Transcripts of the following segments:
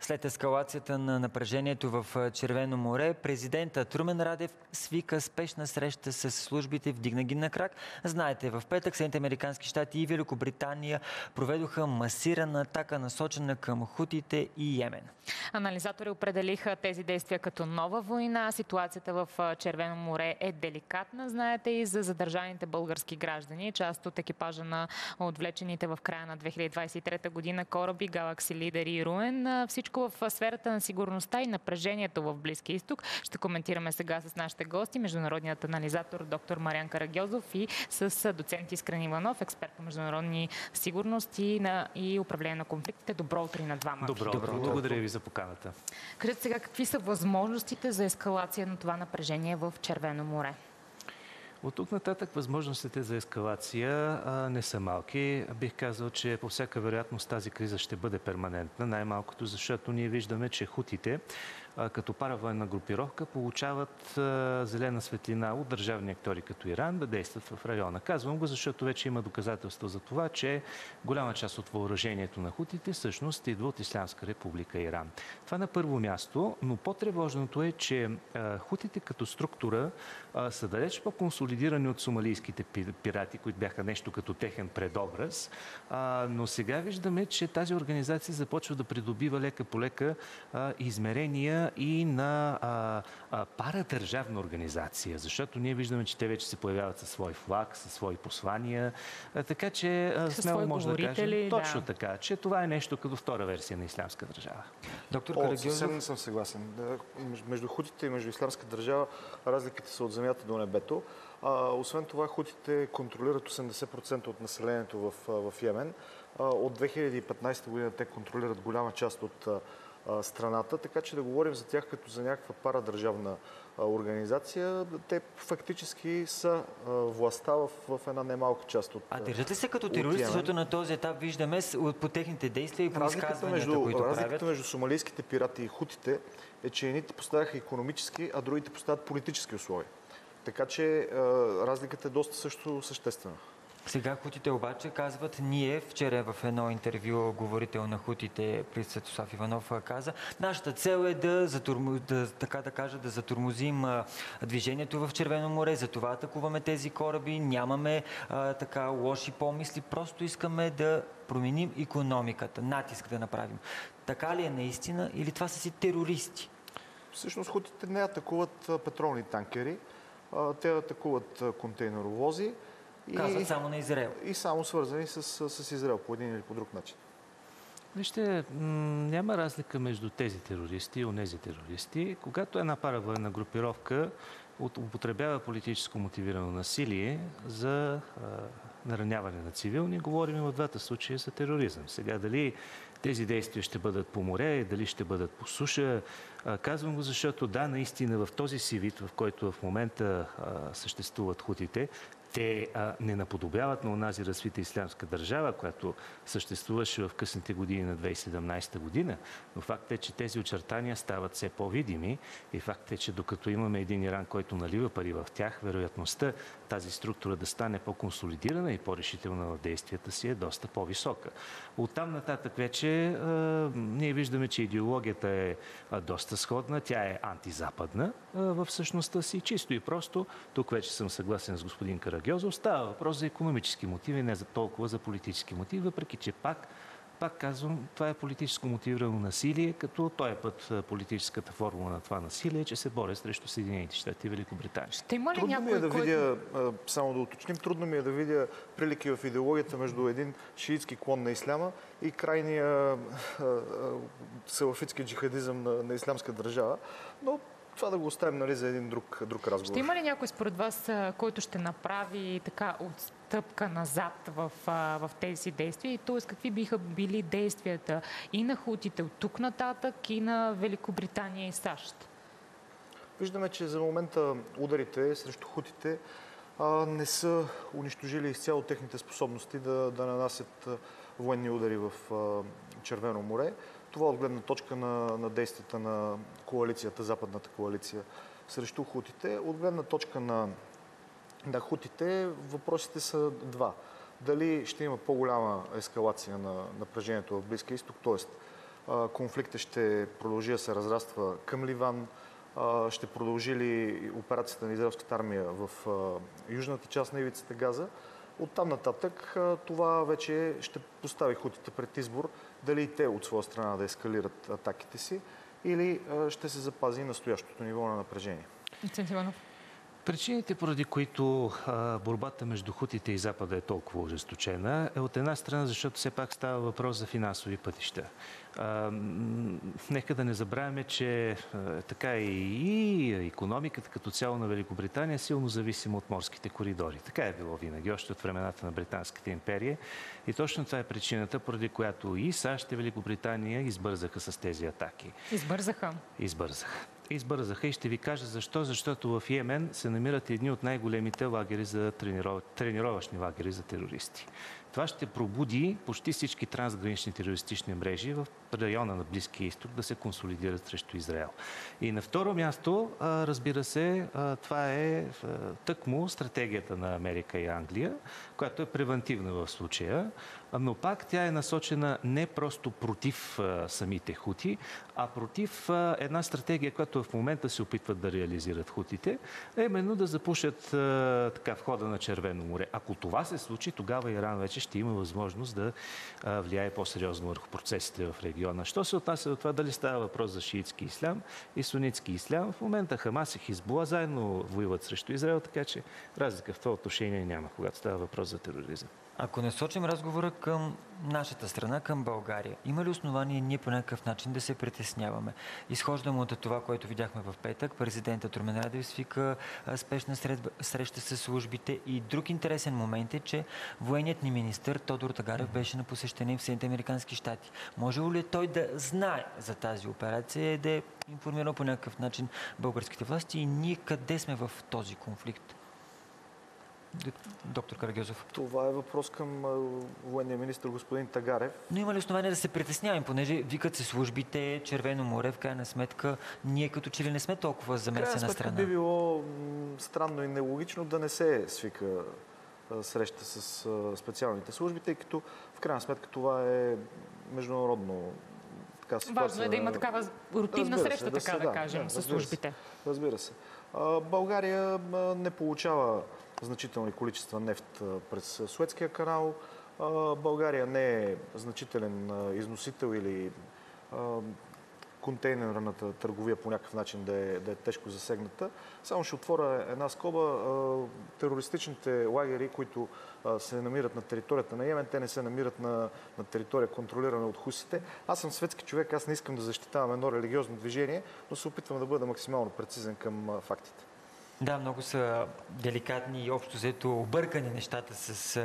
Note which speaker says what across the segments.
Speaker 1: След ескалацията на напрежението в Червено море, президентът Румен Радев свика спешна среща с службите, вдигна ги на крак. Знаете, в петък Съединените американски щати и Великобритания проведоха масирана атака, насочена към хутите и Йемен.
Speaker 2: Анализатори определиха тези действия като нова война. Ситуацията в Червено море е деликатна, знаете, и за задържаните български граждани. Част от екипажа на отвлечените в края на 2023 година кораби Galaxy Leader и Руен. Всичко в сферата на сигурността и напрежението в Близкия изток. Ще коментираме сега с нашите гости, международният анализатор доктор Мариан Карагьозов и с доцент Искрен Иванов, експерт по международни сигурности и управление на конфликтите. Добро утро и на двамата.
Speaker 3: Добро утро. Благодаря ви за поканата.
Speaker 2: Кажете сега, какви са възможностите за ескалация на това напрежение в Червено море?
Speaker 3: От тук нататък възможностите за ескалация не са малки. Бих казал, че по всяка вероятност тази криза ще бъде перманентна, най-малкото защото ние виждаме, че хутите като паравоенна групировка получават зелена светлина от държавни актори като Иран да действат в района. Казвам го, защото вече има доказателства за това, че голяма част от въоръжението на хутите всъщност идва от Ислямска република Иран. Това на първо място, но по-тревожното е, че хутите като структура са далеч по-консолидирани от сомалийските пирати, които бяха нещо като техен предобраз. Но сега виждаме, че тази организация започва да придобива лека по лека измерения и на парадържавна организация, защото ние виждаме, че те вече се появяват със свой флаг, със свои послания, така че смело може да кажем точно така, че това е нещо като втора версия на Ислямска държава.
Speaker 1: Доктор Карагьозов?
Speaker 4: Съвсем не съм съгласен. Между хутите и между Ислямска държава разликите са от земята до небето. Освен това, хутите контролират 80% от населението в Йемен. От 2015 година те контролират голяма част от страната, така че да говорим за тях като за някаква парадържавна организация, те фактически са властта в една немалка част от
Speaker 1: държат ли се като терористи, защото на този етап виждаме по техните действия и по изказванията, които правят?
Speaker 4: Разликата между сомалийските пирати и хутите е, че едните поставяха икономически, а другите поставят политически условия. Така че разликата е доста също съществена.
Speaker 1: Сега хутите обаче казват, ние вчера в едно интервю говорител на хутите при Светослав Иванов каза, нашата цел е да затормозим движението в Червено море, затова атакуваме тези кораби, нямаме лоши помисли, просто искаме да променим икономиката, натиск да направим. Така ли е наистина или това са си терористи?
Speaker 4: Всъщност хутите не атакуват петролни танкери, те атакуват контейнеровози.
Speaker 1: Казват само на Израел.
Speaker 4: И само свързани с Израел по един или по друг начин.
Speaker 3: Вижте, няма разлика между тези терористи и онези терористи. Когато една паравоенна групировка употребява политическо мотивирано насилие за нараняване на цивилни, говорим в двата случая за тероризъм. Сега дали тези действия ще бъдат по море, дали ще бъдат по суша, казвам го, защото да, наистина в този си вид, в който в момента съществуват хутите, те не наподобяват на онази развита ислямска държава, която съществуваше в късните години на 2017 година. Но факт е, че тези очертания стават все по-видими и факт е, че докато имаме един Иран, който налива пари в тях, вероятността тази структура да стане по-консолидирана и по-решителна в действията си е доста по-висока. Оттам нататък вече ние виждаме, че идеологията е доста сходна, тя е антизападна в същността си, чисто и просто. Тук вече съм съгласен с господин Карагьозов. Става въпрос за икономически мотиви, не за толкова за политически мотиви, въпреки че пак казвам, това е политическо мотивирано насилие, като този път политическата формула на това насилие е, че се борят срещу Съединените щати и Великобритания.
Speaker 4: Трудно ми е да видя, само да уточним, трудно ми е да видя прилики в идеологията между един шиитски клон на исляма и крайния салафитски джихадизъм на ислямска държава, но това да го оставим за един друг разговор.
Speaker 2: Ще има ли някой според вас, който ще направи така отстъпка назад в тези действия? И т.е. какви биха били действията и на хутите от тук нататък, и на Великобритания и САЩ?
Speaker 4: Виждаме, че за момента ударите срещу хутите не са унищожили изцяло техните способности да нанасят военни удари в Червено море. Това от гледна точка на действията на коалицията, западната коалиция срещу хутите. От гледна точка на хутите въпросите са два. Дали ще има по-голяма ескалация на напрежението в Близкия изток, т.е. конфликта ще продължи да се разраства към Ливан, ще продължи ли операцията на израелската армия в южната част на ивицата Газа. Оттам нататък това вече ще постави хутите пред избор дали и те от своя страна да ескалират атаките си или ще се запази настоящото ниво на напрежение.
Speaker 3: Причините, поради които борбата между хутите и Запада е толкова ожесточена, е от една страна, защото все пак става въпрос за финансови пътища. Нека да не забравяме, че така и икономиката като цяло на Великобритания е силно зависима от морските коридори. Така е било винаги, още от времената на Британската империя. И точно това е причината, поради която и САЩ и Великобритания избързаха с тези атаки. Избързаха и ще ви кажа защо. Защото в Йемен се намират едни от най-големите лагери за тренировъчни лагери за терористи. Това ще пробуди почти всички трансгранични терористични мрежи в района на Близкия изток да се консолидират срещу Израел. И на второ място, разбира се, това е тъкмо стратегията на Америка и Англия, която е превентивна в случая, но пак тя е насочена не просто против самите хути, а против една стратегия, която в момента се опитват да реализират хутите, а именно да запушат входа на Червено море. Ако това се случи, тогава Иран вече ще има възможност да влияе по-сериозно върху процесите в региона. Що се отнася до това дали става въпрос за шиитски ислям и сунитски ислям, в момента Хамас и Хизбула заедно воюват срещу Израел, така че разлика в това отношение няма, когато става въпрос за тероризъм.
Speaker 1: Ако насочим разговора към нашата страна, към България, има ли основание ние по някакъв начин да се притесняваме? Изхождаме от това, което видяхме в петък. Президентът Румен Радев свика спешна среща с службите и друг интересен момент е, че военният ни министър Тодор Тагарев беше на посещение в Съединените американски щати. Може ли той да знае за тази операция и да е информирал по някакъв начин българските власти и ние къде сме в този конфликт? Доктор Карагьозов.
Speaker 4: Това е въпрос към военния министър господин Тагарев.
Speaker 1: Но има ли основание да се притесняваме, понеже викат се службите, Червено море, в крайна сметка, ние като че ли не сме толкова замесена страна?
Speaker 4: Би било странно и нелогично да не се свика среща с специалните служби, тъй като в крайна сметка това е международно ситуация.
Speaker 2: Важно е да има такава рутинна среща, така да кажем, с службите.
Speaker 4: Разбира се. България не получава значителни количества нефт през Суецкия канал. България не е значителен износител или контейнерната търговия по някакъв начин да е тежко засегната. Само ще отворя една скоба. Терористичните лагери, които се намират на територията на Йемен, те не се намират на територия, контролирана от хусите. Аз съм светски човек, аз не искам да защитавам едно религиозно движение, но се опитвам да бъда максимално прецизен към фактите.
Speaker 1: Да, много са деликатни и общо взето объркани нещата с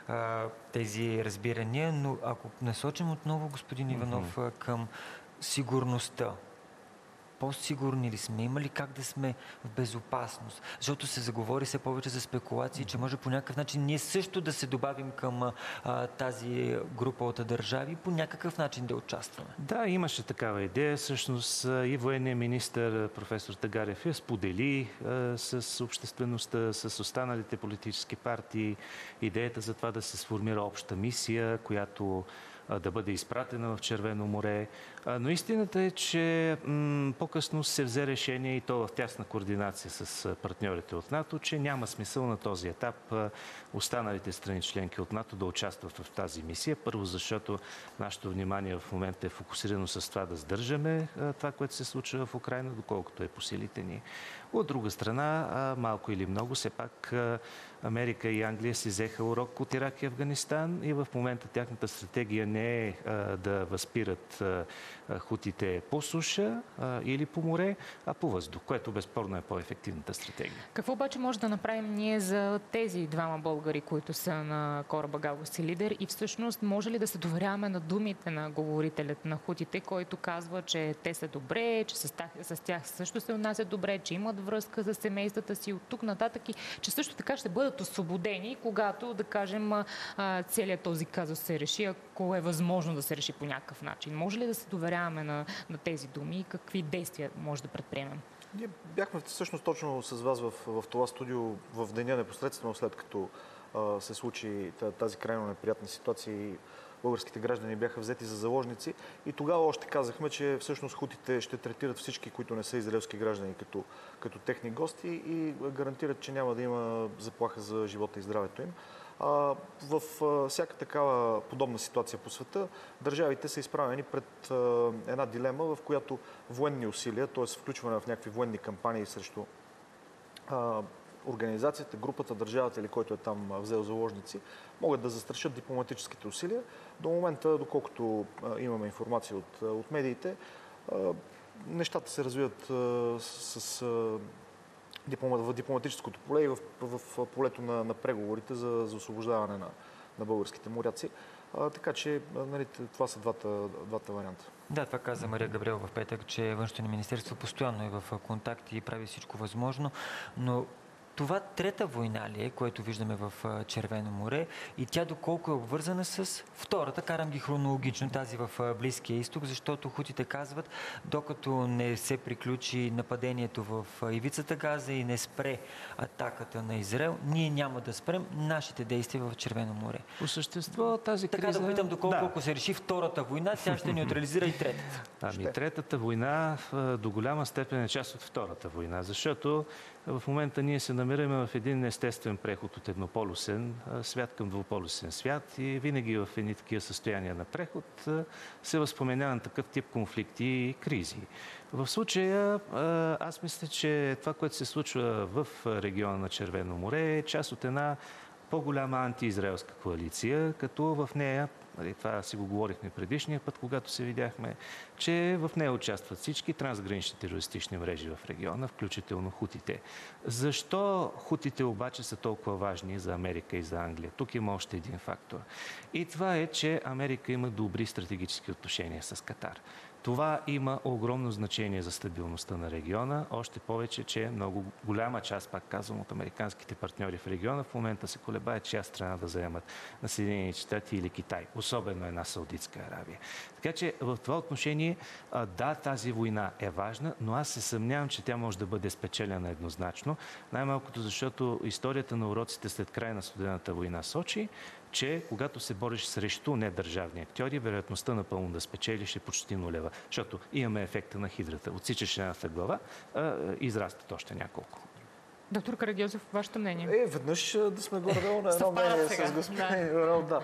Speaker 1: тези разбирания, но ако насочим отново, господин Иванов, към сигурността. По-сигурни ли сме? Има ли как да сме в безопасност? Защото се заговори все повече за спекулации, че може по някакъв начин ние също да се добавим към тази група от държави и по някакъв начин да участваме.
Speaker 3: Да, имаше такава идея. Всъщност и военният министър професор Тагарев я сподели с обществеността, с останалите политически партии идеята за това да се сформира обща мисия, която да бъде изпратена в Червено море. Но истината е, че по-късно се взе решение и то в тясна координация с партньорите от НАТО, че няма смисъл на този етап останалите страни членки от НАТО да участват в тази мисия. Първо, защото нашето внимание в момента е фокусирано с това да сдържаме това, което се случва в Украйна, доколкото е по силите ни. От друга страна, малко или много, все пак Америка и Англия си взеха урок от Ирак и Афганистан и в момента тяхната стратегия не е да възпират хутите по суша или по море, а по въздух, което безспорно е по-ефективната стратегия.
Speaker 2: Какво обаче може да направим ние за тези двама българи, които са на кораба Галуси Лидер и всъщност може ли да се доверяваме на думите на говорителят на хутите, който казва, че те са добре, че с тях също се отнасят добре, че имат връзка с семействата си от тук нататък и че също така ще бъдат освободени, когато, да кажем, целият този казус се реши, ако е възможно да се реши по някакъв начин. Може ли да се доверяваме на тези думи и какви действия може да предприемем?
Speaker 4: Ние бяхме всъщност точно с вас в това студио в деня непосредствено след като се случи тази крайно неприятна ситуация и българските граждани бяха взети за заложници. И тогава още казахме, че всъщност хутите ще третират всички, които не са израелски граждани, като техни гости и гарантират, че няма да има заплаха за живота и здравето им. В всяка такава подобна ситуация по света, държавите са изправени пред една дилема, в която военни усилия, т.е. включване в някакви военни кампании срещу организацията, групата, държавата или който е там взел заложници, могат да застрашат дипломатическите усилия. До момента, доколкото имаме информация от медиите, нещата се развиват в дипломатическото поле и в полето на преговорите за освобождаване на българските моряци. Така че нали, това са двата варианта.
Speaker 1: Да, това каза Мария Габриел в петък, че Външното ни министерство постоянно е в контакт и прави всичко възможно, но това трета война ли е, което виждаме в Червено море и тя доколко е обвързана с втората, карам ги хронологично, тази в Близкия изток, защото хутите казват, докато не се приключи нападението в ивицата Газа и не спре атаката на Израел, ние няма да спрем нашите действия в Червено море.
Speaker 3: По същество тази криза...
Speaker 1: Така да питам, доколко ако се реши втората война, тя ще неутрализира и третата.
Speaker 3: Ами третата война до голяма степен е част от втората война, защото в момента ние се намираме в един естествен преход от еднополюсен свят към двуполюсен свят и винаги в едни такива състояния на преход се възпоменява на такъв тип конфликти и кризи. В случая аз мисля, че това, което се случва в региона на Червено море е част от една по-голяма антиизраелска коалиция, като в нея, това си го говорихме предишния път, когато се видяхме, че в нея участват всички трансгранични терористични мрежи в региона, включително хутите. Защо хутите обаче са толкова важни за Америка и за Англия? Тук има още един фактор. И това е, че Америка има добри стратегически отношения с Катар. Това има огромно значение за стабилността на региона, още повече, че много голяма част, пак казвам, от американските партньори в региона в момента се колебаят чия страна да заемат на Съединените щати или Китай, особено една Саудитска Аравия. Така че в това отношение, да, тази война е важна, но аз се съмнявам, че тя може да бъде спечелена еднозначно, най-малкото защото историята на уроците след края на Студената война сочи, че когато се бориш срещу недържавни актьори, вероятността напълно да спечелиш е почти нулева. Защото имаме ефекта на хидрата. Отсичаш едната глава, израстат още няколко.
Speaker 2: Доктор Карагьозов, вашето мнение?
Speaker 4: Веднъж да сме горе-долу на едно мнение с господин Иванов. Да.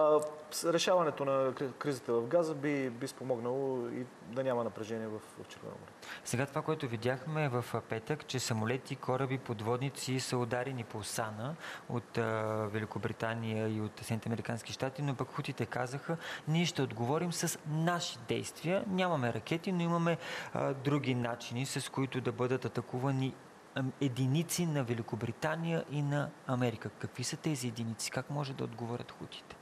Speaker 4: Решаването на кризата в Газа би спомогнало и да няма напрежение в Червено море.
Speaker 1: Сега това, което видяхме в петък, че самолети, кораби, подводници са ударени по Сана от Великобритания и от Съединените американски щати, но пък хутите казаха, ние ще отговорим с наши действия. Нямаме ракети, но имаме други начини, с които да бъдат атакувани единици на Великобритания и на Америка. Какви са тези единици? Как може да отговорят хутите?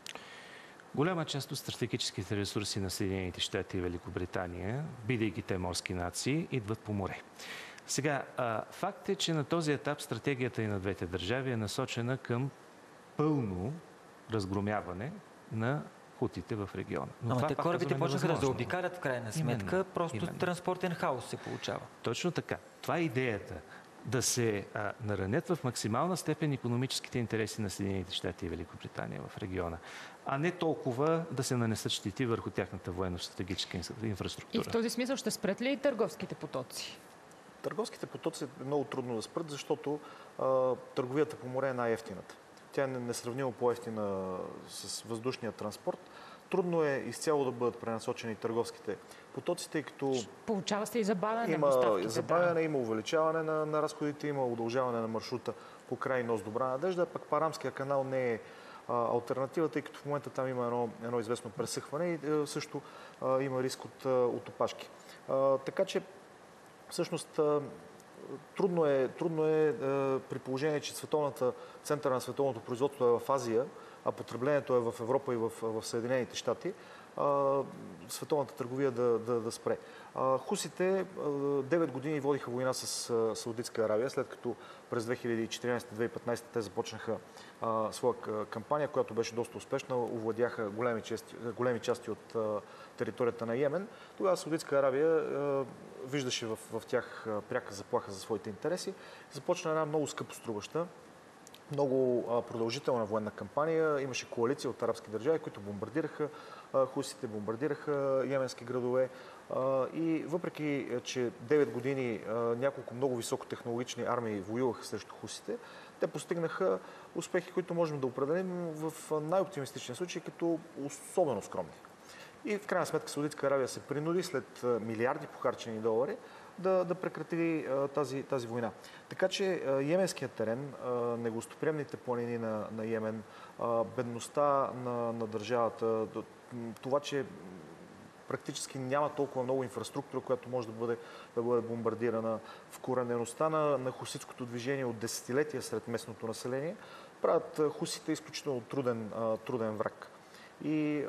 Speaker 3: Голяма част от стратегическите ресурси на Съединените щати и Великобритания, бидейки те морски нации, идват по море. Сега, факт е, че на този етап стратегията и на двете държави е насочена към пълно разгромяване на хутите в региона.
Speaker 1: Но те корабите почнаха да заобикалят в крайна сметка, просто транспортен хаос се получава.
Speaker 3: Точно така. Това е идеята. Да се наранят в максимална степен икономическите интереси на Съединените щати и Великобритания в региона, а не толкова да се нанесат щети върху тяхната военно-стратегическа инфраструктура.
Speaker 2: И в този смисъл ще спрат ли и търговските потоци?
Speaker 4: Търговските потоци е много трудно да спрат, защото търговията по море е най-евтината. Тя е несравнимо по-евтина с въздушния транспорт. Трудно е изцяло да бъдат пренасочени търговските потоци, тъй като...
Speaker 2: Получава се и забавяне
Speaker 4: на
Speaker 2: доставките.
Speaker 4: Има забавяне, има увеличаване на разходите, има удължаване на маршрута по край Нос Добра надежда, пък Парамския канал не е алтернатива, тъй като в момента там има едно известно пресъхване и също има риск от опашки. Така че, всъщност, трудно е при положение, че центъра на световното производство е в Азия, а потреблението е в Европа и в Съединените щати, световната търговия да спре. Хусите 9 години водиха война с Саудитска Аравия, след като през 2014-2015 те започнаха своя кампания, която беше доста успешна, овладяха големи части от територията на Йемен. Тогава Саудитска Аравия виждаше в тях пряка заплаха за своите интереси. Започна една много скъпоструваща много продължителна военна кампания. Имаше коалиция от арабски държави, които бомбардираха хусите, бомбардираха йеменски градове. И въпреки, че 9 години няколко много високотехнологични армии воюваха срещу хусите, те постигнаха успехи, които можем да определим в най-оптимистичен случай като особено скромни. И в крайна сметка Саудитска Аравия се принуди след милиарди похарчени долари да прекрати тази война. Така че йеменският терен, негостоприемните планини на Йемен, бедността на държавата, това, че практически няма толкова много инфраструктура, която може да бъде бомбардирана, вкоренеността на хуситското движение от десетилетия сред местното население, правят хусите изключително труден враг. И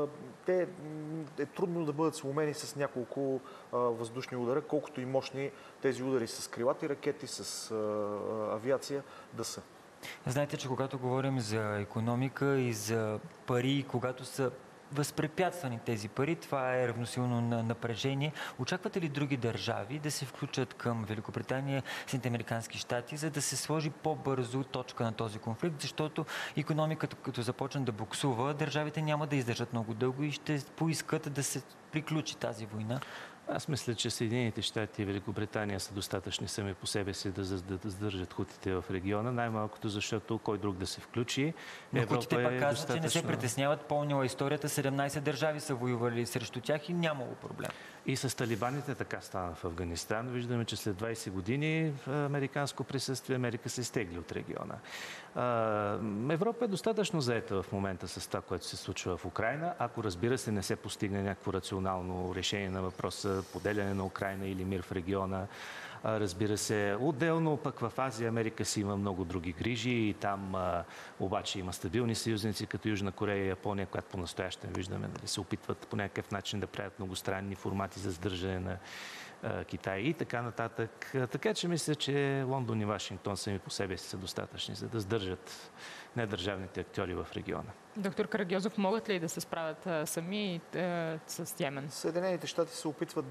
Speaker 4: е трудно да бъдат сломени с няколко въздушни удара, колкото и мощни тези удари с крилати ракети, с авиация да са.
Speaker 1: Знаете, че когато говорим за икономика и за пари, когато са възпрепятствани тези пари, това е равносилно на напрежение. Очаквате ли други държави да се включат към Великобритания, Съединените американски щати, за да се сложи по-бързо точка на този конфликт, защото икономиката, като започне да буксува, държавите няма да издържат много дълго и ще поискат да се приключи тази война?
Speaker 3: Аз мисля, че Съединените щати и Великобритания са достатъчни сами по себе си да задържат хутите в региона, най-малкото защото кой друг да се включи.
Speaker 1: Но хутите пак казват, че не се притесняват. Помнила историята, 17 държави са воювали срещу тях и нямало проблем.
Speaker 3: И с талибаните така стана в Афганистан. Виждаме, че след 20 години американско присъствие Америка се изтегли от региона. Европа е достатъчно заета в момента с това, което се случва в Украйна. Ако, разбира се, не се постигне някакво рационално решение на въпроса поделяне на Украйна или мир в региона. Разбира се, отделно пък в Азия Америка си има много други грижи и там обаче има стабилни съюзници, като Южна Корея и Япония, която по-настоящем виждаме, нали, се опитват по някакъв начин да правят многостранни формати за сдържане на Китай и така нататък. Така че мисля, че Лондон и Вашингтон сами по себе си са достатъчни, за да сдържат недържавните актьори в региона.
Speaker 2: Доктор Карагьозов, могат ли да се справят сами с Йемен?
Speaker 4: Съединените щати се опитват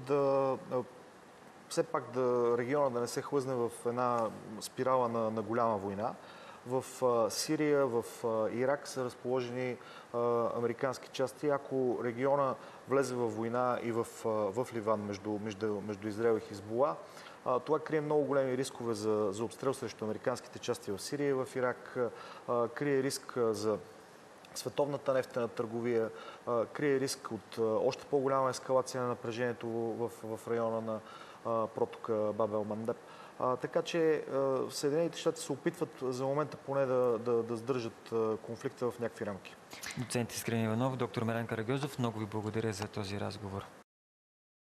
Speaker 4: все пак региона да не се хлъзне в една спирала на голяма война. В Сирия, в Ирак са разположени американски части. Ако региона влезе в война и в Ливан между Израел и Хизбула, това крие много големи рискове за обстрел срещу американските части в Сирия и в Ирак, крие риск за световната нефтена търговия, крие риск от още по-голяма ескалация на напрежението в района на протока Баб-ел-Мандеб. Така че Съединените щати се опитват за момента поне да сдържат конфликта в някакви рамки.
Speaker 1: Доцент Искрен Иванов, доктор Милен Карагьозов, много ви благодаря за този разговор.